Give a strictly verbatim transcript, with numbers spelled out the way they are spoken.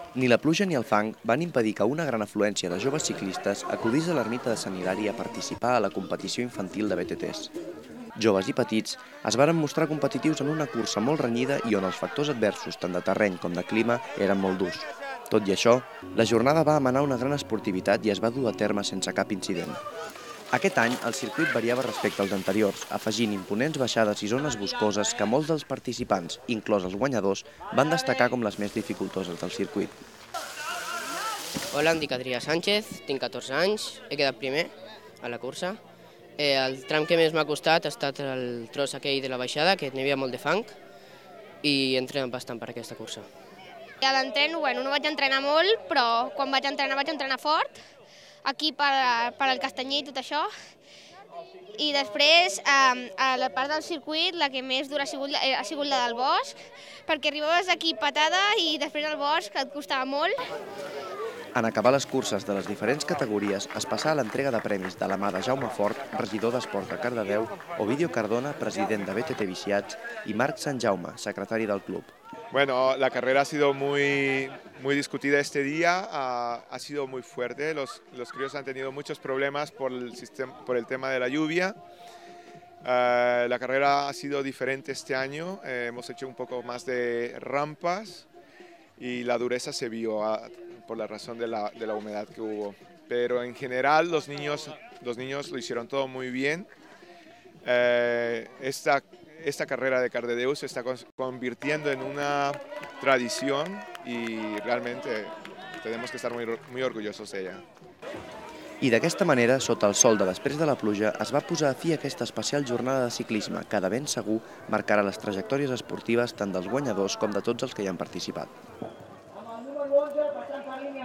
Ni la pluja ni el fang van impedir que una gran afluència de joves ciclistes acudís a l'ermita de Sant Hilari a participar a la competició infantil de B T Ts. Joves i petits es varen mostrar competitius en una cursa molt renyida i on els factors adversos, tant de terreny com de clima, eren molt durs. Tot i això, la jornada va emanar una gran esportivitat i es va dur a terme sense cap incident. Aquest any, el circuit variava respecte als anteriors, afegint imponents baixades i zones boscoses que molts dels participants, inclòs els guanyadors, van destacar com les més dificultoses del circuit. Hola, em dic Adrià Sánchez, tinc catorze anys, he quedat primer a la cursa. Eh, el tram que més m'ha costat ha estat el tros aquell de la baixada, que n'hi havia molt de fang, i he entrenat bastant per aquesta cursa. A l'entreno, bueno, no vaig entrenar molt, però quan vaig entrenar vaig entrenar fort, aquí per, per al Castanyer i tot això. I després, eh, a la part del circuit, la que més dura ha sigut, ha sigut la del bosc, perquè arribaves aquí patada i després al bosc et costava molt. En acabar les curses de les diferents categories, es passà a l'entrega de premis de la mà de Jaume Fort, regidor d'Esports de Cardedeu, Ovidio Cardona, president de B T T Viciats, i Marc Sant Jaume, secretari del club. Bueno, la carrera ha sido muy, muy discutida este día, uh, ha sido muy fuerte, los, los críos han tenido muchos problemas por el, sistema, por el tema de la lluvia. Uh, la carrera ha sido diferente este año, eh, hemos hecho un poco más de rampas y la dureza se vio uh, por la razón de la, de la humedad que hubo. Pero en general los niños, los niños lo hicieron todo muy bien. Eh, esta Esta carrera de Cardedeu se está convirtiendo en una tradición y realmente tenemos que estar muy, muy orgullosos de ella. I d'aquesta manera, sota el sol de després de la pluja, es va posar a fi aquesta especial jornada de ciclisme que de ben segur marcarà les trajectòries esportives tant dels guanyadors com de tots els que hi han participat.